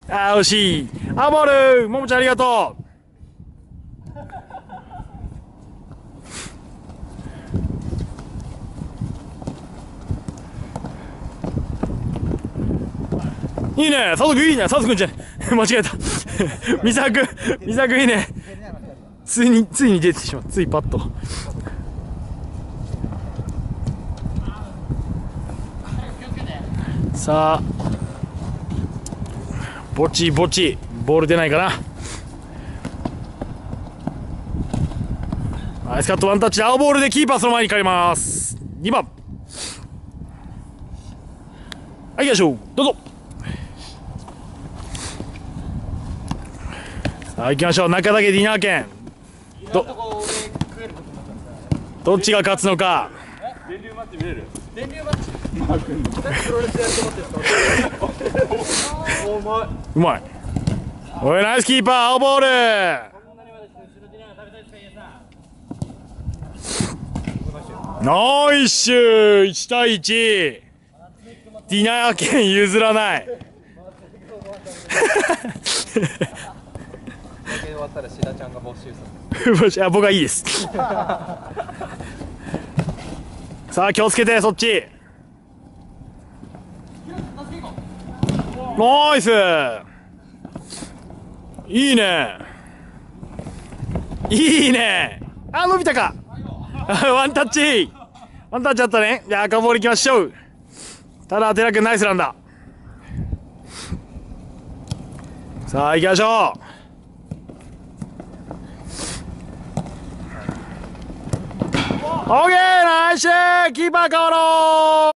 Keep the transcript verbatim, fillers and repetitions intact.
あー、惜しい。あ、ボールももちゃんありがとう。いいね、佐藤君いいね、佐藤君じゃない。間違えた。三沢君、三沢君いいね。ついに、ついに出てしまう。ついパッと。さあ、ぼちぼち、ボール出ないかな。ナイスカットワンタッチで青ボールでキーパーその前に帰ります。にばん。はい、行きましょう。どうぞ。さあ、行きましょう。中岳ディナー券。ど、どっちが勝つのか。 電流マッチ見れる？電流マッチ。マー君の。プロレスやると思ってるんですか？うまい。 うまい。おい、ナイスキーパー、青ボール。ナイスいち対いち。ディナー券譲らない。 終わったら志田ちゃんが没収する。 僕はいいです。さあ気をつけて、そっち。ナイス。いいね。いいね。あ、伸びたか。ワンタッチ。ワンタッチあったね。じゃあ赤ボールいきましょう。ただ寺君ナイスなんだ。さあ行きましょう。オーケー、ナイスキーパー変わろう。